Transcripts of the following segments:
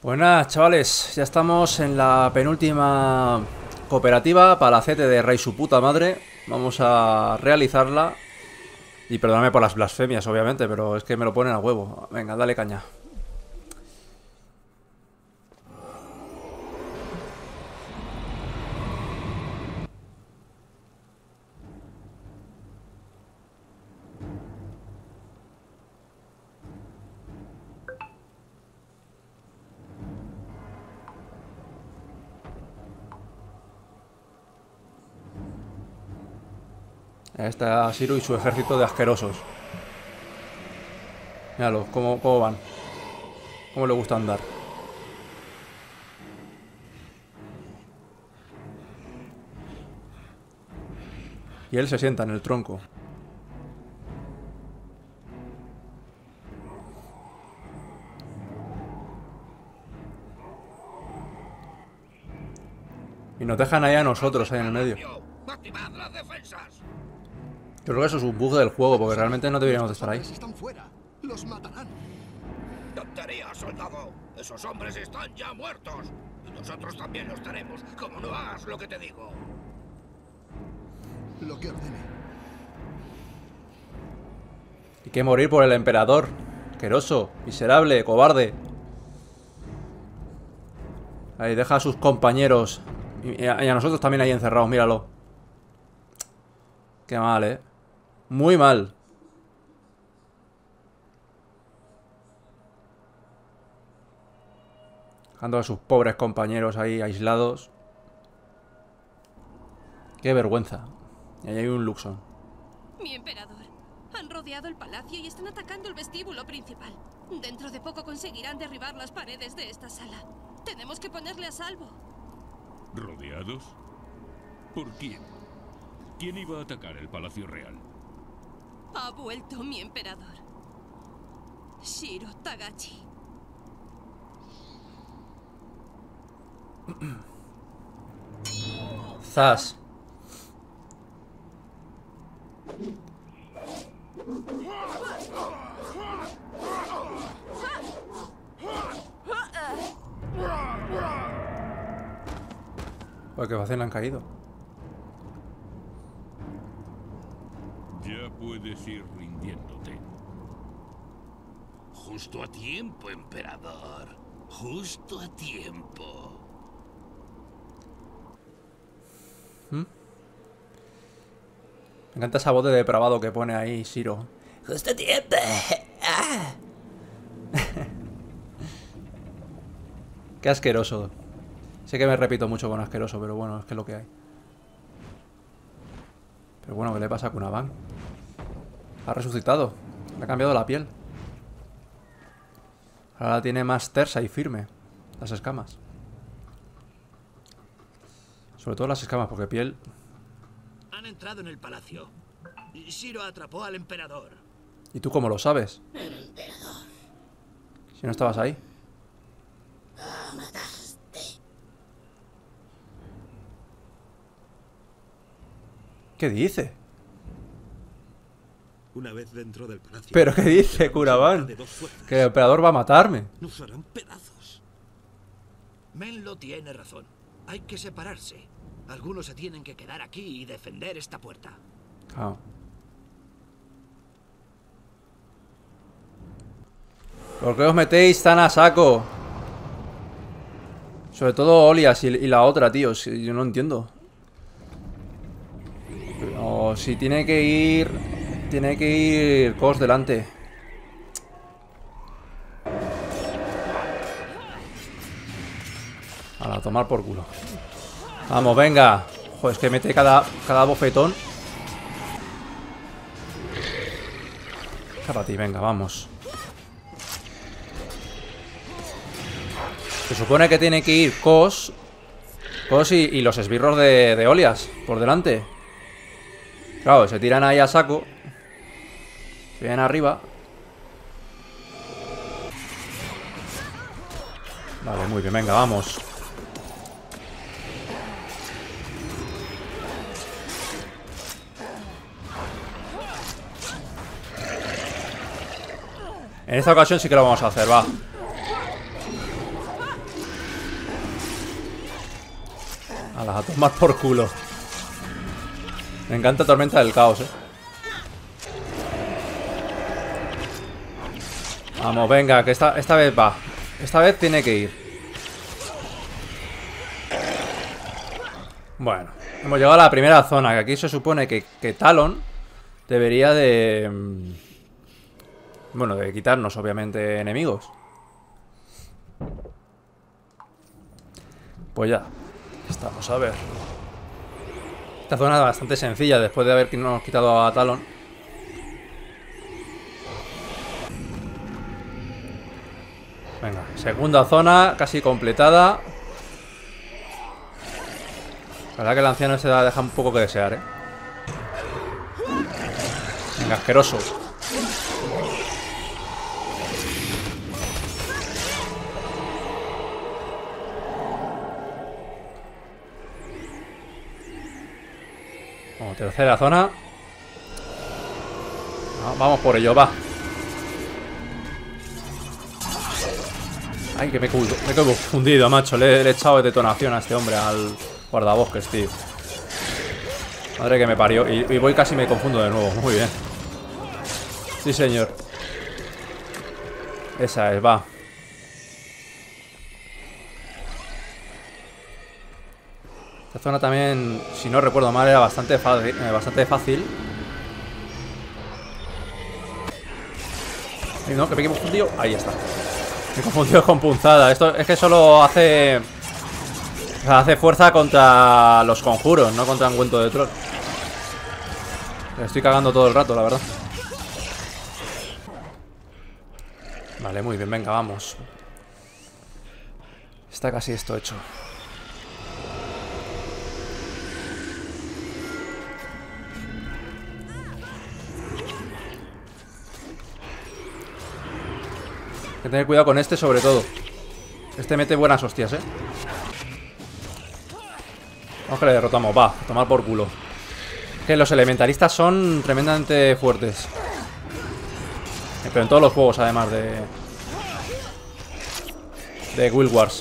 Pues nada, chavales, ya estamos en la penúltima cooperativa para Palacete de Rey su puta madre. Vamos a realizarla. Y perdóname por las blasfemias, obviamente, pero es que me lo ponen a huevo. Venga, dale caña. Ahí está Shiro y su ejército de asquerosos. Míralo, cómo van. Cómo le gusta andar. Y él se sienta en el tronco. Y nos dejan ahí a nosotros, ahí en el medio. Creo que eso es un bug del juego, porque realmente no deberíamos de estar ahí. Están fuera. Los matarán. ¡Tontería, soldado! ¡Esos hombres están ya muertos! Y nosotros también lo estaremos, como no hagas lo que te digo. Lo que ordene. Hay que morir por el emperador. Asqueroso, miserable, cobarde. Ahí deja a sus compañeros. Y a nosotros también ahí encerrados, míralo. Qué mal, ¿eh? Muy mal. Dejando a sus pobres compañeros ahí aislados. Qué vergüenza. Y ahí hay un Luxon. Mi emperador. Han rodeado el palacio y están atacando el vestíbulo principal. Dentro de poco conseguirán derribar las paredes de esta sala. Tenemos que ponerle a salvo. ¿Rodeados? ¿Por quién? ¿Quién iba a atacar el Palacio Real? Ha vuelto mi emperador. Shiro Tagachi. Zas. Pues que fácil han caído. Ya puedes ir rindiéndote. Justo a tiempo, emperador. Justo a tiempo. Me encanta esa voz de depravado que pone ahí Shiro. Justo a tiempo. Qué asqueroso. Sé que me repito mucho con asqueroso, pero bueno, es que es lo que hay. Pero bueno, ¿qué le pasa a Kunaban? Ha resucitado. Le ha cambiado la piel. Ahora la tiene más tersa y firme. Las escamas. Sobre todo las escamas, porque piel... Han entrado en el palacio. Shiro atrapó al emperador. ¿Y tú cómo lo sabes? Si no estabas ahí. ¿Qué dice? Una vez dentro del palacio. ¿Pero qué dice, Kunaban? Que el emperador va a matarme. Nos harán pedazos. Menlo tiene razón. Hay que separarse. Algunos se tienen que quedar aquí y defender esta puerta. Claro. ¿Por qué os metéis tan a saco? Sobre todo Olias y la otra, tío. Yo no entiendo. O si tiene que ir... Tiene que ir Cos delante. A tomar por culo. Vamos, venga. Joder, es que mete cada bofetón. Para ti, venga, vamos. Se supone que tiene que ir Cos y los esbirros de Olias por delante. Claro, se tiran ahí a saco. Se vienen arriba. Vale, muy bien, venga, vamos. En esta ocasión sí que lo vamos a hacer, va. A tomar por culo. Me encanta Tormenta del Caos, Vamos, venga, que esta vez va. Esta vez tiene que ir. Bueno, hemos llegado a la primera zona, que aquí se supone que Talon debería de... bueno, de quitarnos, obviamente, enemigos. Pues ya estamos, a ver. Esta zona es bastante sencilla después de habernos quitado a Talon. Venga, segunda zona casi completada. La verdad que el anciano se deja un poco que desear, Venga, asqueroso. Como tercera zona. Vamos por ello, va. Ay, que me he confundido, macho. Le he echado de detonación a este hombre, al guardabosques, tío. Madre que me parió. Y voy casi me confundo de nuevo. Muy bien. Sí, señor. Esa es, va. Esta zona también, si no recuerdo mal, era bastante fácil. Y no, que me he confundido. Ahí está. Me he confundido con punzada. Esto es que solo hace... o sea, hace fuerza contra los conjuros, no contra ungüento de troll. Me estoy cagando todo el rato, la verdad. Vale, muy bien, venga, vamos. Está casi esto hecho. Hay que tener cuidado con este sobre todo. Este mete buenas hostias, Vamos que le derrotamos, va, a tomar por culo. Que los elementalistas son tremendamente fuertes. Pero en todos los juegos, además de Guild Wars.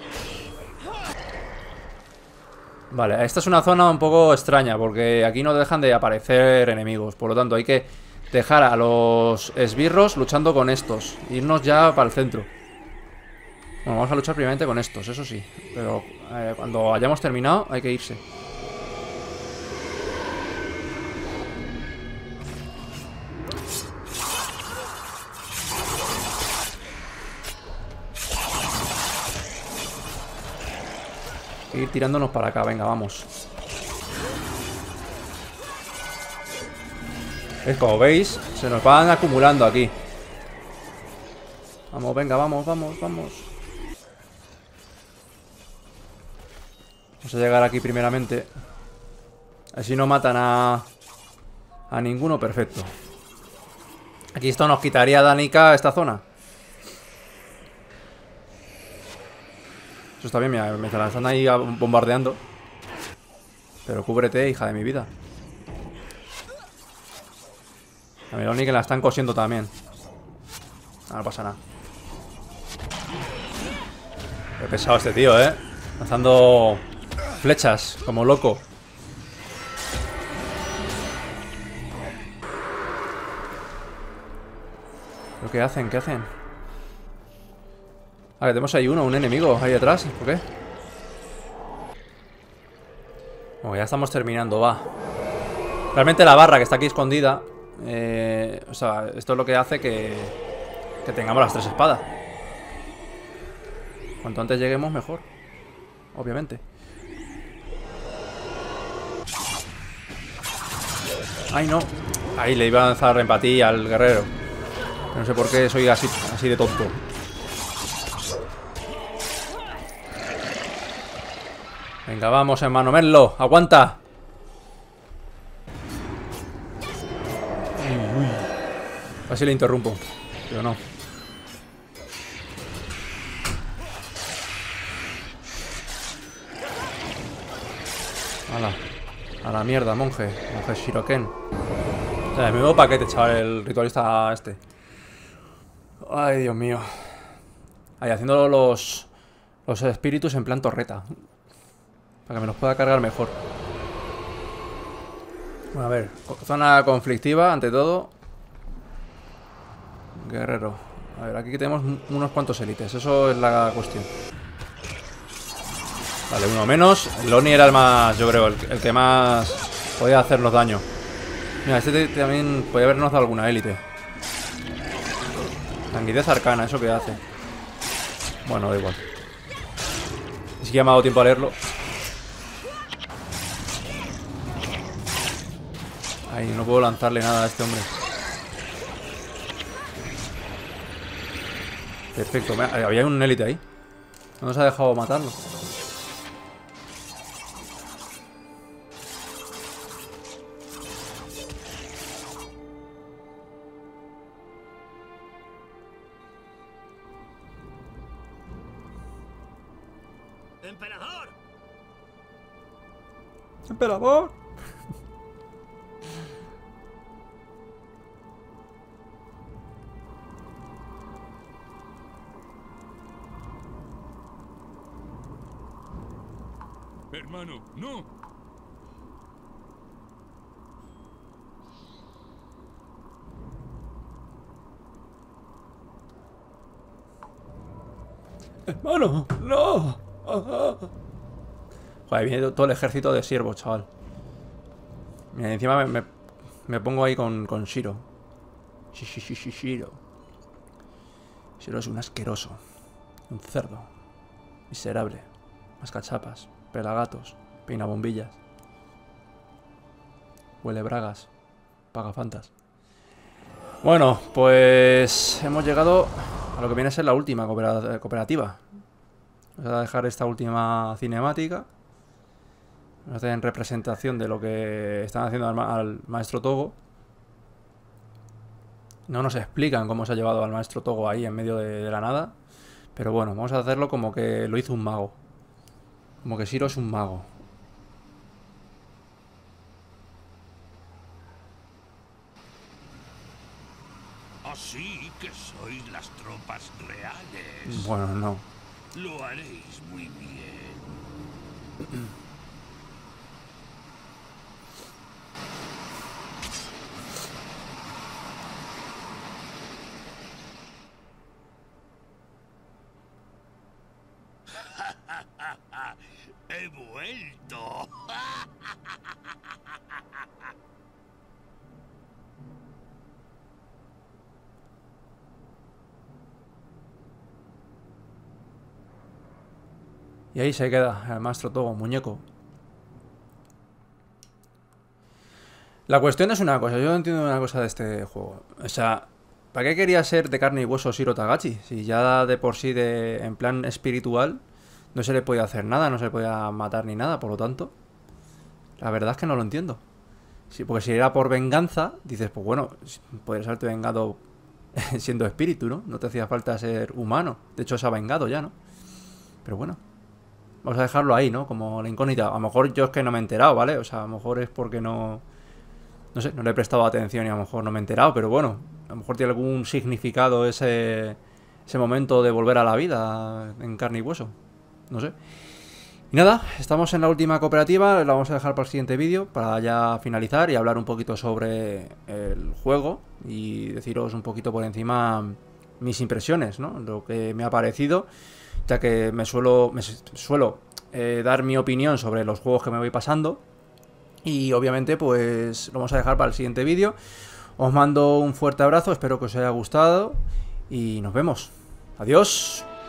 Vale, esta es una zona un poco extraña, porque aquí no dejan de aparecer enemigos. Por lo tanto, hay que dejar a los esbirros luchando con estos. Irnos ya para el centro. Bueno, vamos a luchar primeramente con estos, eso sí. Pero cuando hayamos terminado hay que irse. Hay que ir tirándonos para acá, venga, vamos. Es como veis, se nos van acumulando aquí. Vamos, venga, vamos. Vamos a llegar aquí primeramente. Así no matan a ninguno, perfecto. Aquí esto nos quitaría Danica esta zona. Eso está bien, mira, me están ahí bombardeando. Pero cúbrete, hija de mi vida. A Meloni que la están cosiendo también. No pasa nada. Qué pesado este tío, lanzando flechas, como loco. ¿Pero qué hacen? ¿Qué hacen? Ah, que tenemos ahí un enemigo ahí detrás. ¿Por qué? Bueno, ya estamos terminando, va. Realmente la barra que está aquí escondida, o sea, esto es lo que hace que tengamos las 3 espadas. Cuanto antes lleguemos, mejor. Obviamente. Ay, no. Ahí le iba a lanzar empatía al guerrero. No sé por qué soy así de tonto. Venga, vamos, hermano Merlo. Aguanta. Uy. Casi le interrumpo. Pero no. Hala. A la mierda, monje. Monje Shiroken. O sea, menudo paquete, chaval, el ritualista este. Ay, Dios mío. Ahí, haciendo los espíritus en plan torreta. Para que me los pueda cargar mejor. Bueno, a ver. Zona conflictiva, ante todo. Guerrero. A ver, aquí tenemos unos cuantos élites. Eso es la cuestión. Vale, uno menos. El Oni era el más, yo creo, el que más podía hacernos daño. Mira, este también podía habernos dado alguna élite. Languidez arcana, ¿eso qué hace? Bueno, da igual. Ni siquiera me ha dado tiempo a leerlo. Ay, no puedo lanzarle nada a este hombre. Perfecto, había un élite ahí. No nos ha dejado matarlo. ¡Emperador! ¡Emperador! Hermano, no. ¡Hermano! ¡No! Joder, viene todo el ejército de siervos, chaval. Mira, encima me pongo ahí con Shiro. Shiro. Shiro es un asqueroso. Un cerdo. Miserable. Mascachapas. Pelagatos. Peina bombillas. Huele bragas. Pagafantas. Bueno, pues hemos llegado a lo que viene a ser la última cooperativa. Vamos a dejar esta última cinemática. Vamos a hacer en representación de lo que están haciendo al maestro Togo. No nos explican cómo se ha llevado al maestro Togo ahí en medio de la nada. Pero bueno, vamos a hacerlo como que lo hizo un mago. Como que Shiro es un mago. Así que sois las tropas reales. Bueno, no. Lo haréis muy bien. ¡He vuelto! Y ahí se queda el maestro Togo, muñeco. La cuestión es una cosa, yo no entiendo una cosa de este juego. O sea, ¿para qué quería ser de carne y hueso Shiro Tagachi? Si ya de por sí, en plan espiritual, no se le podía hacer nada, no se le podía matar ni nada, por lo tanto. La verdad es que no lo entiendo. Sí, porque si era por venganza, dices, pues bueno, podrías haberte vengado siendo espíritu, ¿no? No te hacía falta ser humano. De hecho, se ha vengado ya, ¿no? Pero bueno. Vamos a dejarlo ahí, ¿no? Como la incógnita. A lo mejor yo es que no me he enterado, ¿vale? O sea, a lo mejor es porque no... No sé, no le he prestado atención y a lo mejor no me he enterado. Pero bueno, a lo mejor tiene algún significado ese momento de volver a la vida en carne y hueso. No sé. Y nada, estamos en la última cooperativa. La vamos a dejar para el siguiente vídeo para ya finalizar y hablar un poquito sobre el juego y deciros un poquito por encima mis impresiones, ¿no? Lo que me ha parecido, ya que me suelo dar mi opinión sobre los juegos que me voy pasando. Y obviamente pues lo vamos a dejar para el siguiente vídeo. Os mando un fuerte abrazo, espero que os haya gustado y nos vemos. Adiós.